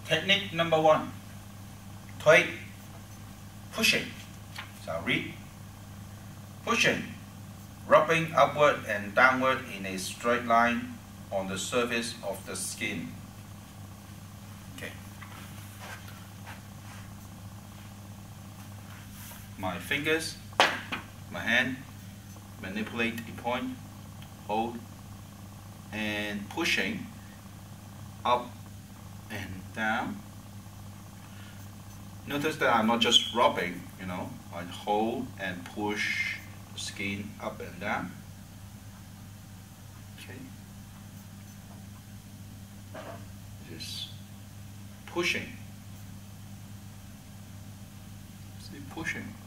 Technique number 1. 推 pushing. So read. Pushing, rubbing upward and downward in a straight line on the surface of the skin. Okay. My fingers, my hand, manipulate a point, hold, and pushing up and down. Notice that I'm not just rubbing, I hold and push the skin up and down. Okay. Just pushing. See, pushing.